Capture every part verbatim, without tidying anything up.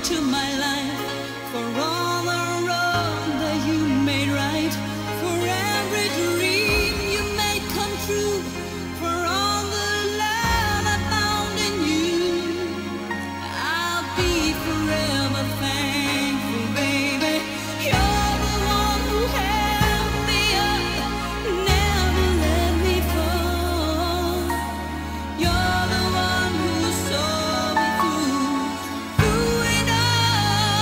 to my life, for all the road that you made right, for every dream you made come true, for all the love I found in you. I'll be forever thankful, baby. You're the one who held me up, never let me fall. You're the one who saw me through, through it all.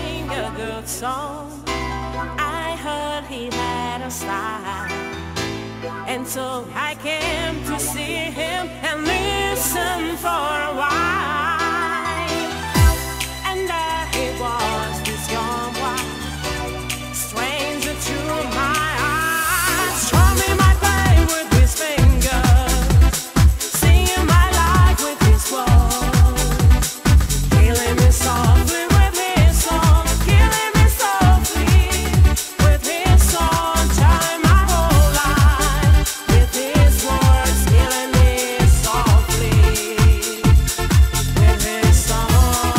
sing a good song. I heard he had a style, and so I came to see him and listen for a while. And there he was, this young boy, stranger to my eyes, show me my pain with his fingers, singing my life with his words, killing me softly with his song, killing me softly with his song, telling my whole life with his words, killing me softly with his song.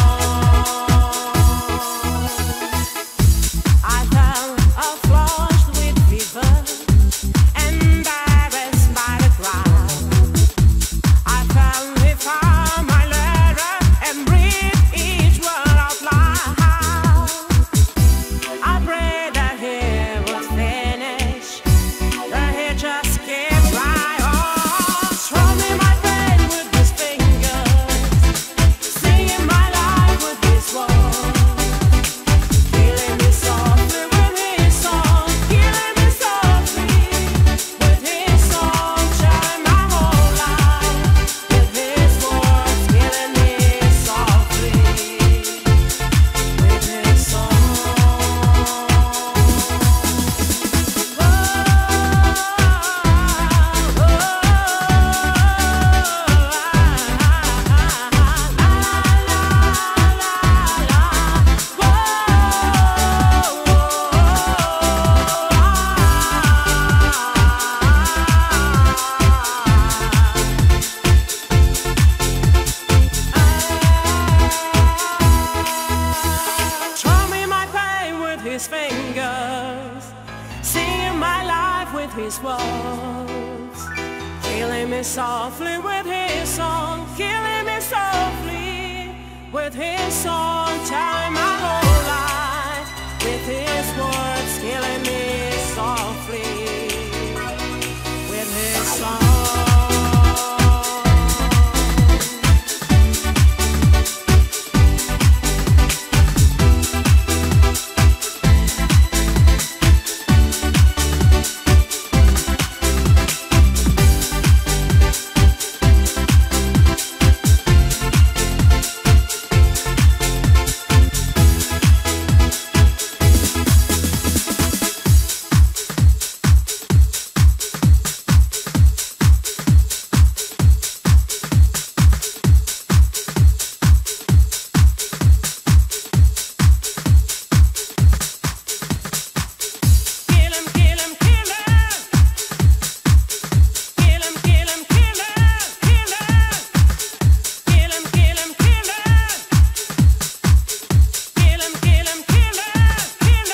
I felt a flush with fever, embarrassed by the crowd. I found he found my letter and read each word out loud. I prayed that he would finish, but he just kept right on, strumming my pain with his fingers, singing my life with his words, killing me softly with his song, killing me softly with his song, sharing my whole life with his words, killing me softly with his song. Strumming my pain with his fingers, singing my life with his words, killing me softly with his song, killing me softly with his song, telling my whole life with his words, killing me softly with his song. Kill him, kill him, kill him. Kill him, kill him, kill him, kill him. Kill him, kill him, kill him. Kill him, kill him, kill him, kill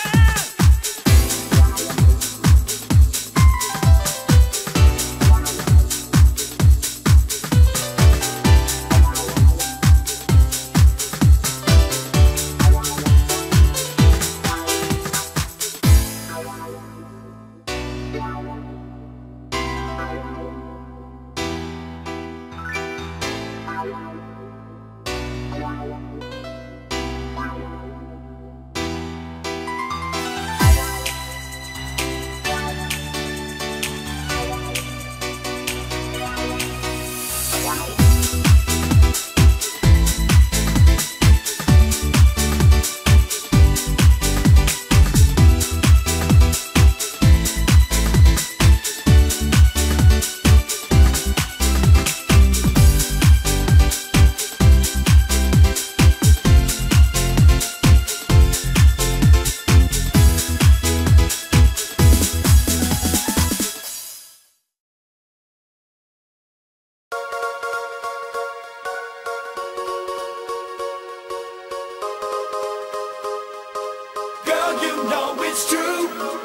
Girl, you know it's true.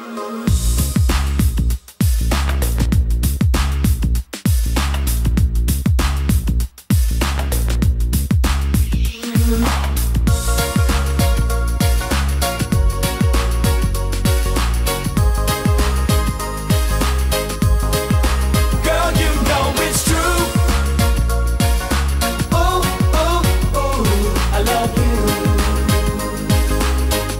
Girl, you know it's true. Oh, oh, oh, I love you.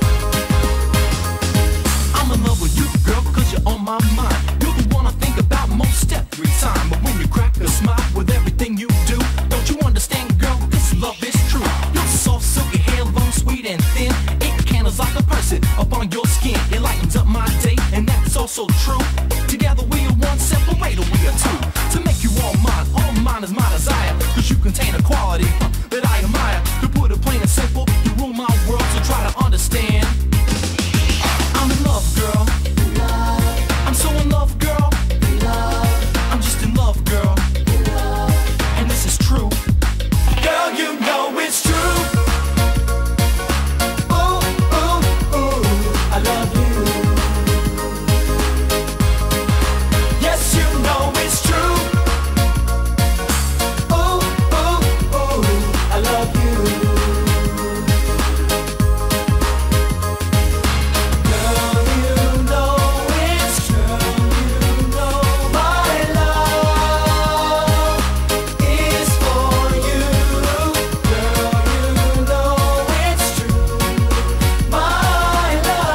a person upon your skin. It lightens up my day, and that's also true. Together we are one, separated we are two. To make you all mine, all mine is my desire. Cause you contain a quality uh, that I admire. To put it plain and simple, you rule my world, so try to understand. I'm in love, girl. I'm so in love, girl. I'm just in love, girl. And this is true. Girl, you know it's true. Ooh, ooh, ooh, I love you. Yes, you know it's true. Ooh, ooh, ooh, I love you. Girl, you know it's true. You know my love is for you. Girl, you know it's true. My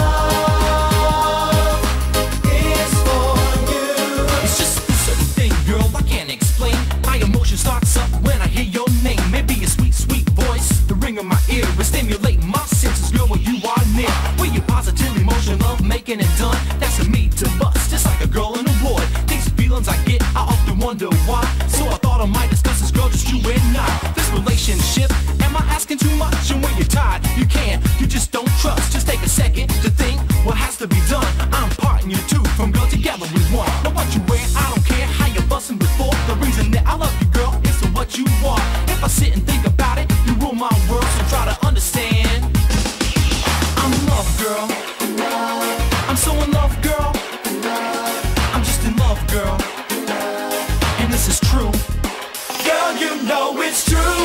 love is for you. It's just a certain thing, girl, I can't explain. My emotion starts up when I hear your name. Maybe a sweet, sweet voice, the ring of my ear is stimulating my senses, girl, when you are near. With your positive emotion, love making it done. That's a me to bust, just like a girl in a boy. These feelings I get, I often wonder why. So I thought I might discuss this, girl, just you and I. This relationship, am I asking too much? And when you're tired, you can't, you just don't trust. Just take a second to think what has to be done. I'm parting you two, from girl together we one. Now what you wear, I don't care how you're busting before. The reason that I love you, girl, is for what you are. If I sit and think about it, you rule my world, so try to understand. I'm in love, girl. I'm so in love, girl. I'm just in love, girl. And this is true. Girl, you know it's true.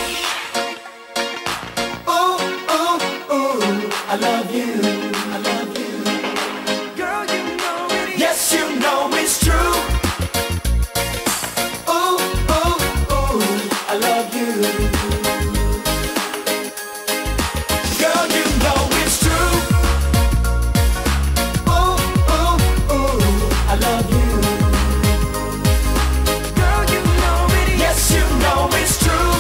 Ooh, ooh, ooh, I love you. I love you. Girl, you know it is. Yes, you know it's true. Ooh, ooh, ooh, I love you. Girl, you know it's true. Ooh, ooh, ooh, I love you. Girl, you know it is. Yes, you know it's true.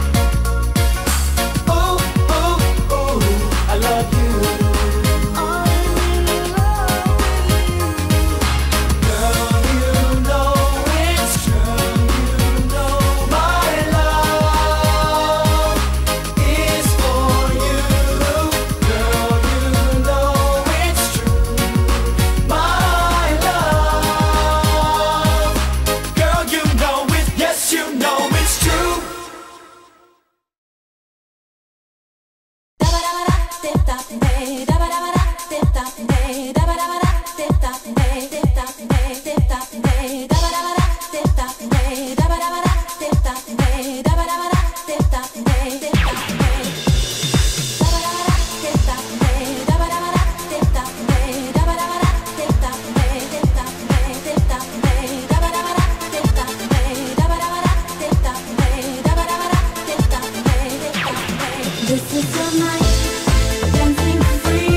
Ooh, ooh, ooh, I love you. I'm in love with you. Girl, you know it's true. You know my love is for you. Girl, you know it's true. My love. Girl, you know it. Yes, you know it's true. This is the night, dancing free.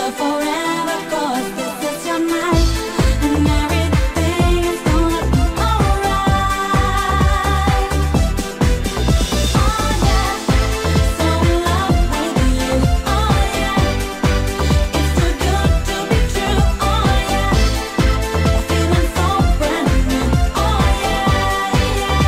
forever, 'cause this is your night, and everything is gonna be alright. Oh yeah, so in love with you. Oh yeah, it's too good to be true. Oh yeah, feeling so brand new. Oh yeah, yeah, yeah.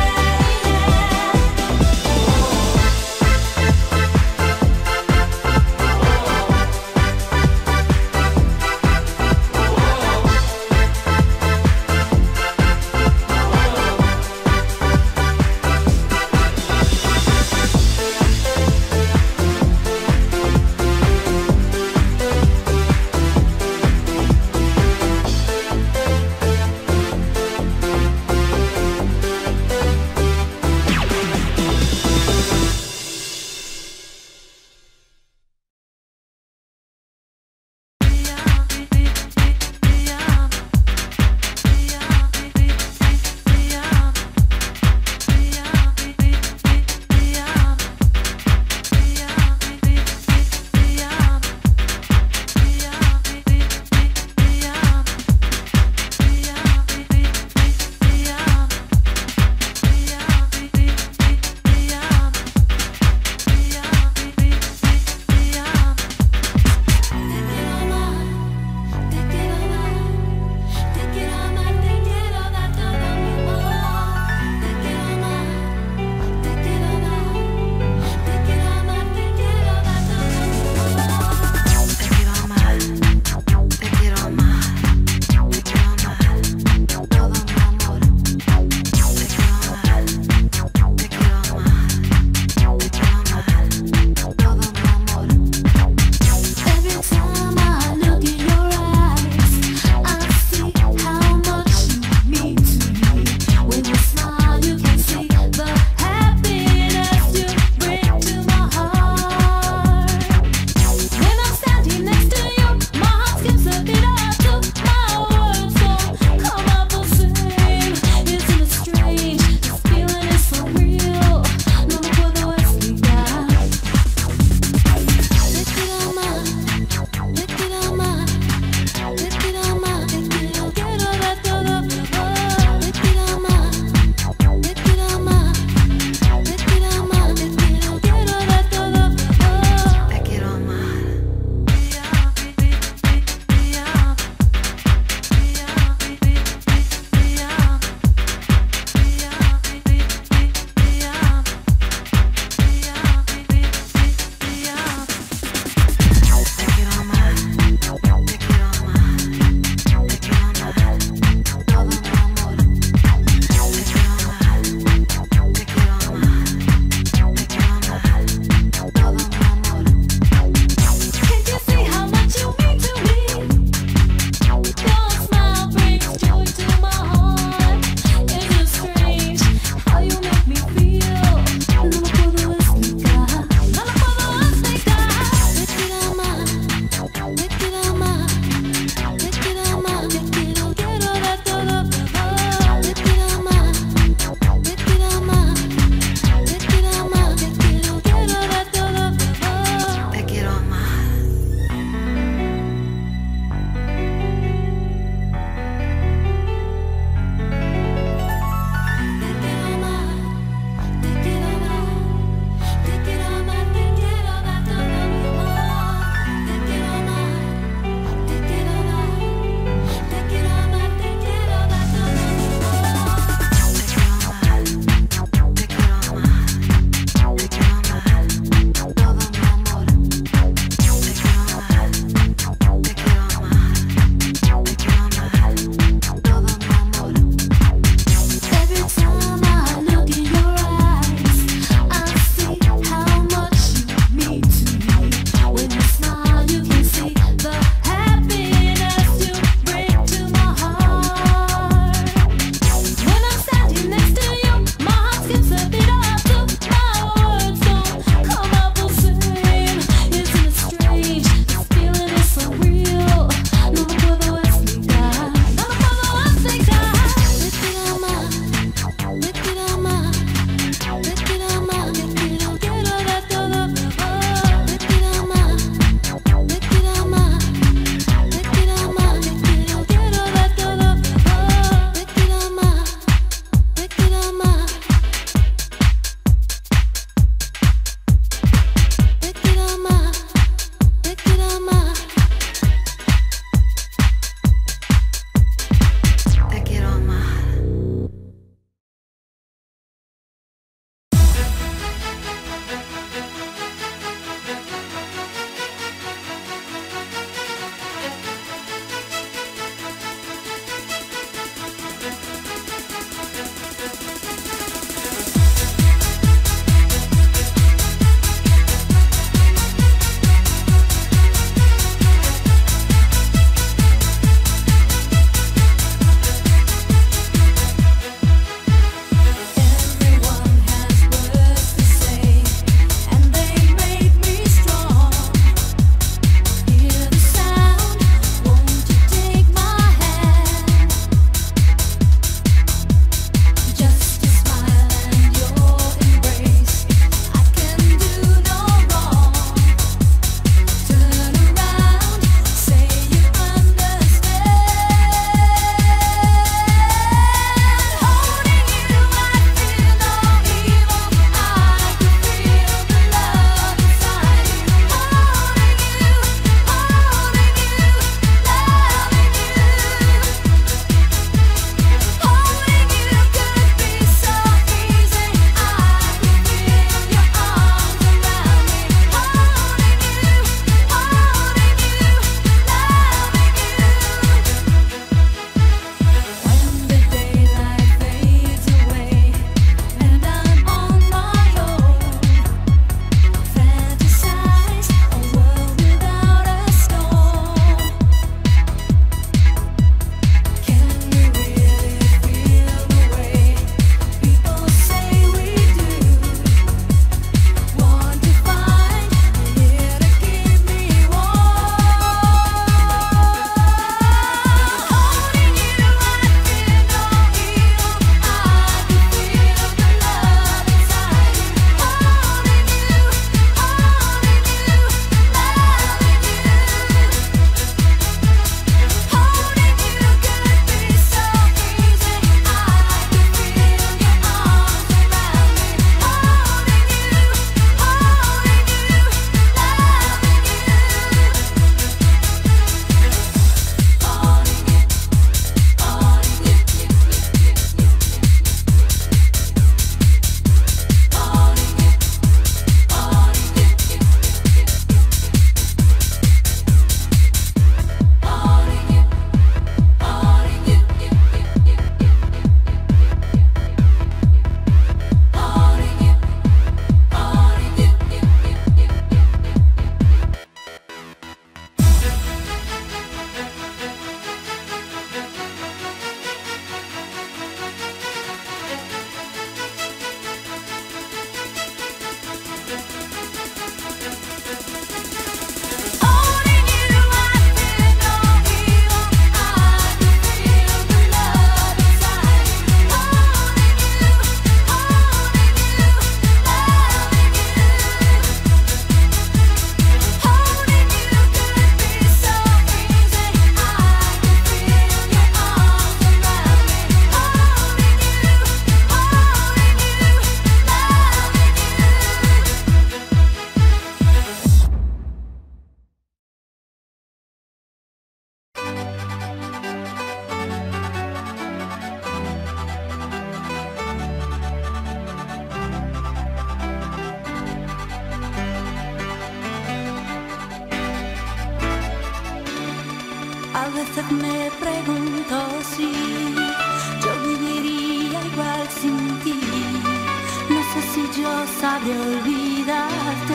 A veces me pregunto si yo viviría igual sin ti. No sé si yo sabré olvidarte.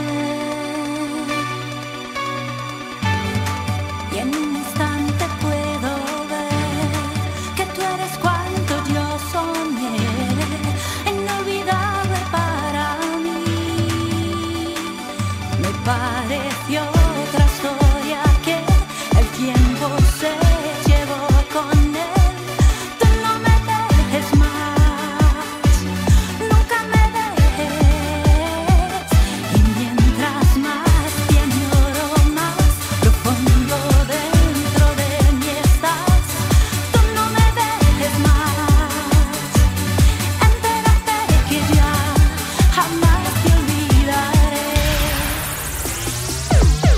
Y en un instante puedo ver que tú eres cuanto yo soñé, inolvidable para mí. Me pareció otra historia que el tiempo se llevó con él. Tú no me dejes más, nunca me dejes. Y mientras más te añoro, más profundo dentro de mí estás. Tú no me dejes más, entérate que ya jamás te olvidaré.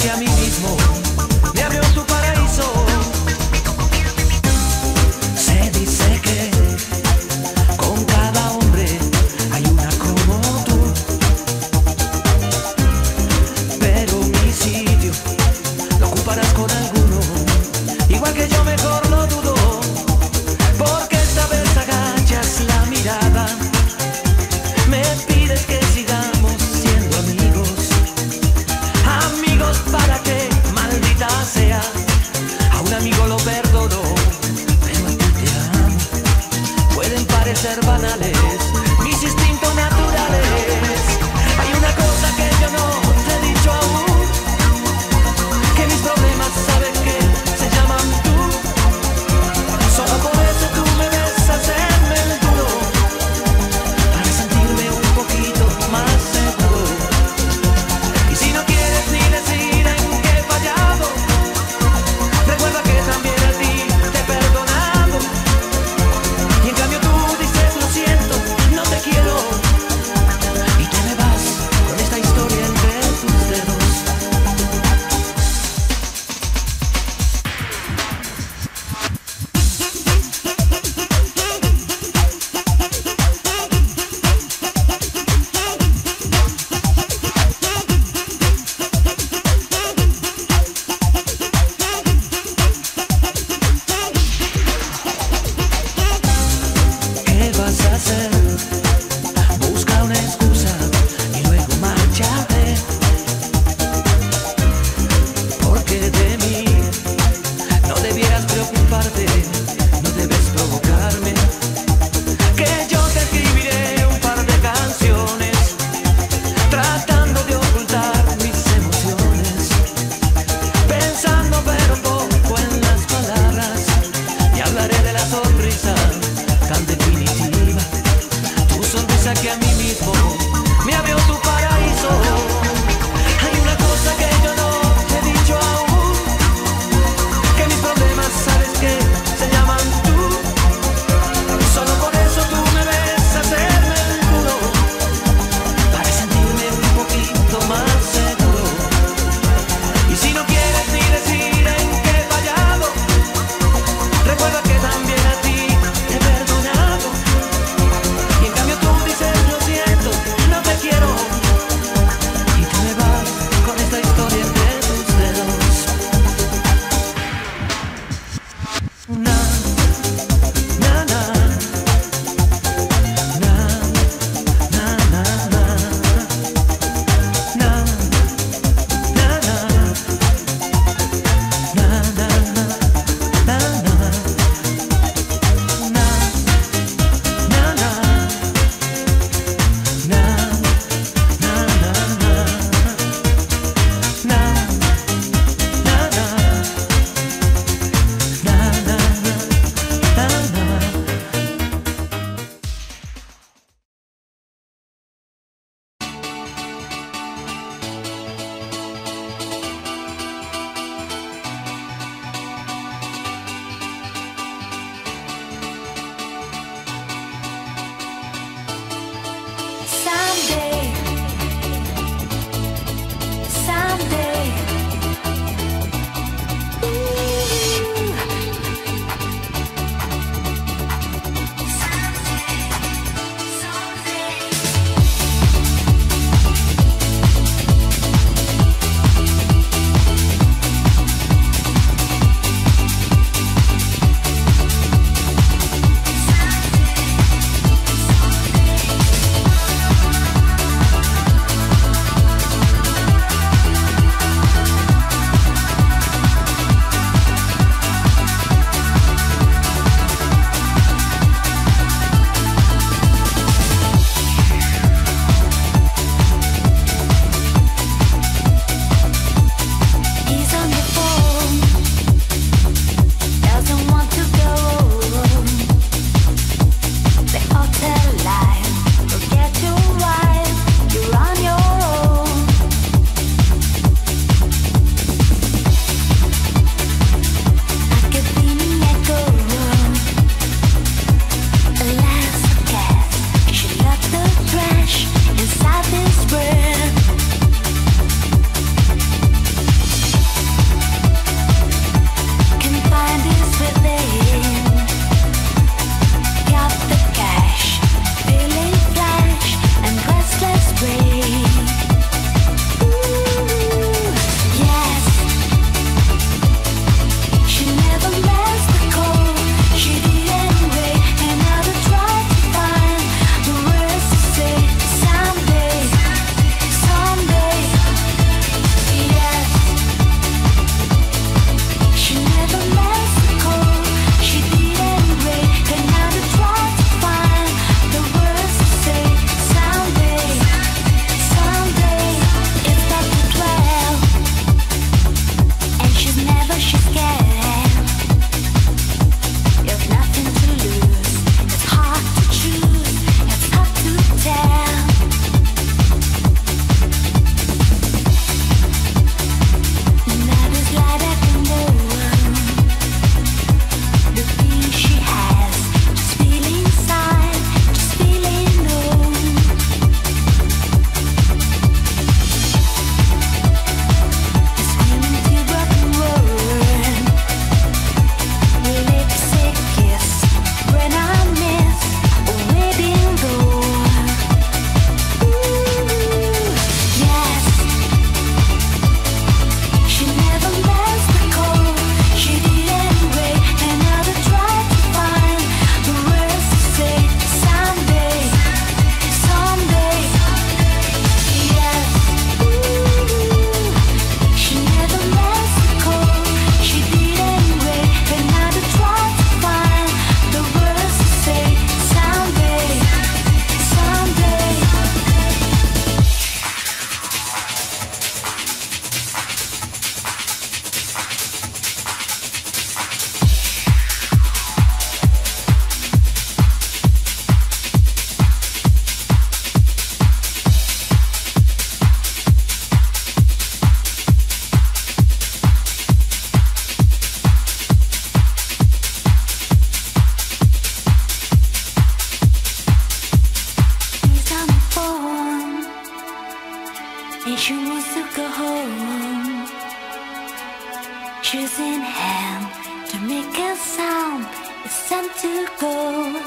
que a mí mismo me abrió tu paraíso. Se dice que con cada hombre hay una como tú, pero mi sitio lo ocuparás con alguno, igual que yo, mejor lo dudo, porque esta vez agachas la mirada, me pides que sigamos siendo amigos, amigos para que, maldita sea, a un amigo lo perdono, pero a ti te amo. Pueden parecer banales mis instintos naturales, hay una cosa que yo no te he dicho aún, que mis problemas sabes que se llaman tú, solo por eso tú me ves hacerme el duro, para sentirme un poquito más seguro. Y si no quieres ni decir en qué he fallado, recuerda que también a ti te he perdonado. Y en cambio tú dices lo siento, no te quiero, y te me vas con esta historia entre tus dedos. ¿Qué vas a hacer? Busca una excusa y luego márchate, porque de mí no debieras preocuparte, no debes provocarme, que yo te escribiré un par de canciones tratando de ocultar mis emociones, pensando pero poco en las palabras, y hablaré de la sonrisa tan definitiva, tu sonrisa que a mí mismo me abrió tu paraíso. Hay una cosa que yo no te he dicho aún, que mis problemas sabes que se llaman tú, solo por eso tú me ves hacerme el duro, para sentirme un and she wants to go home. Shoes in hand to make a sound. It's time to go.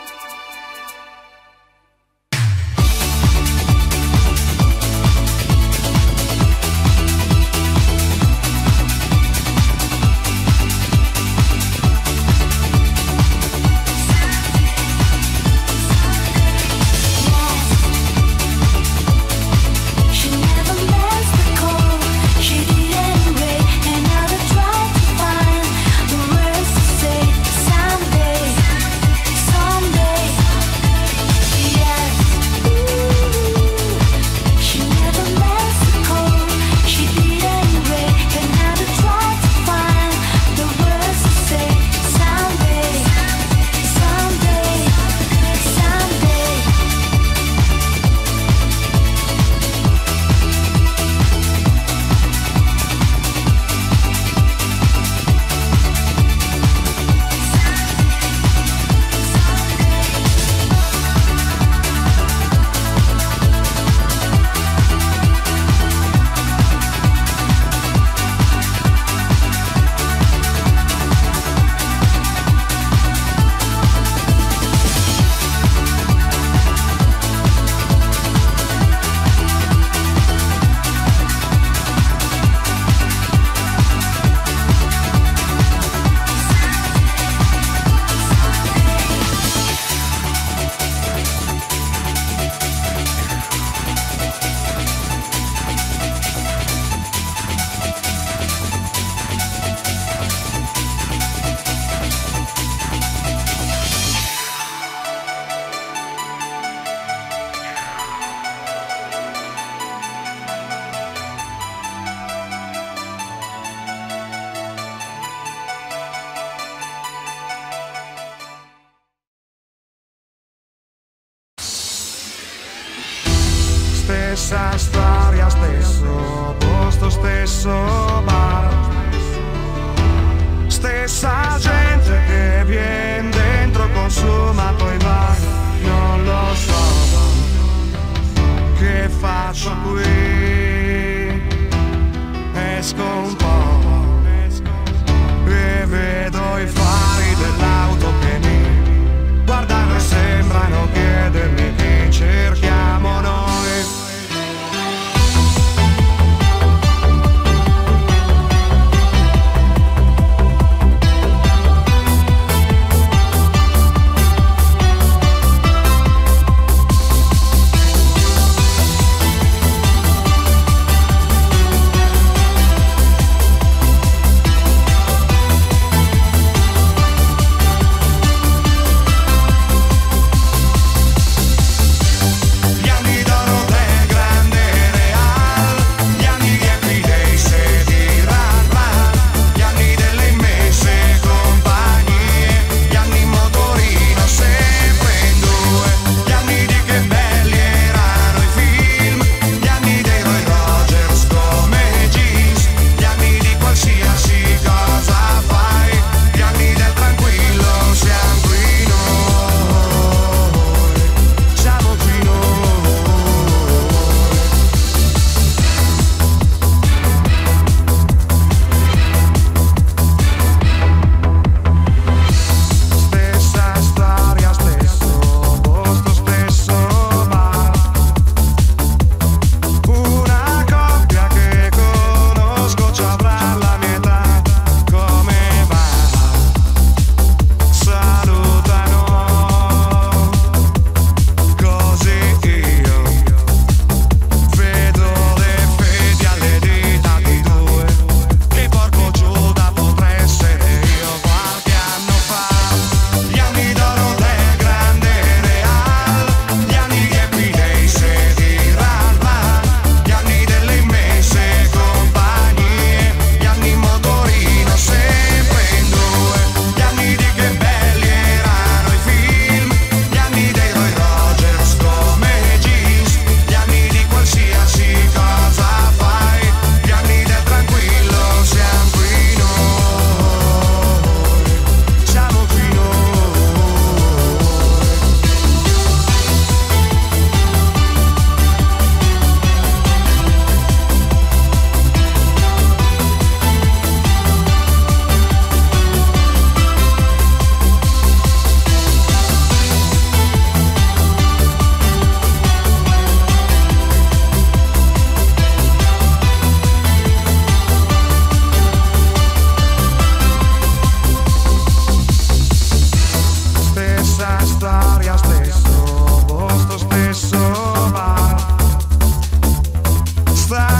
Stessa storia, stesso posto, stesso bar, stessa gente che viene dentro, consuma, poi va. Non lo so che faccio qui, esco un po' e vedo i fari dell'auto che mi guardano e sembrano chiedermi che cerchiamo noi.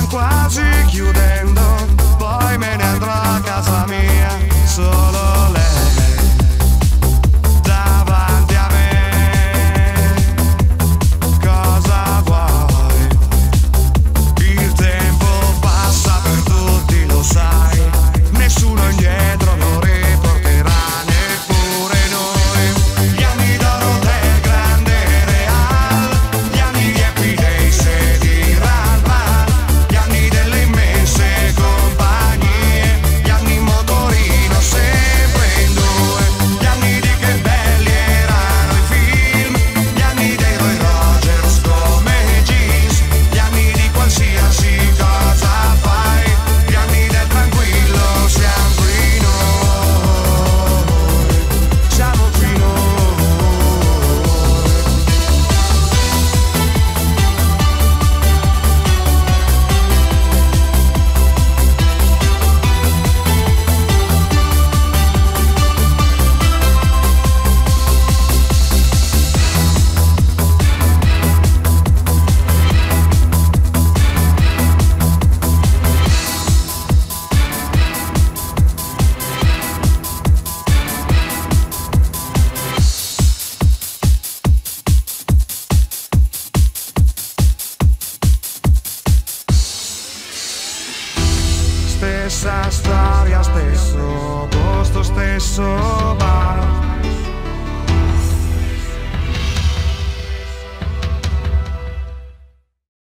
Stiamo quasi chiudendo, poi me ne andrò a casa mia, solo lei davanti a me. Cosa vuoi? Il tempo passa per tutti, lo sai, nessuno indietro lo riporterà, neppure noi. Gli anni d'oro del grande Real, gli anni riempi dei sedi Ralman, gli anni delle immense compagnie, gli anni in motorino sempre in due, gli anni di che belli erano i film, gli anni dei Roy Rogers come jeans, gli anni di qualsiasi cosa fai, gli anni del tranquillo, siamo qui noi, siamo qui noi. Stessa storia, stesso posto, stesso bar,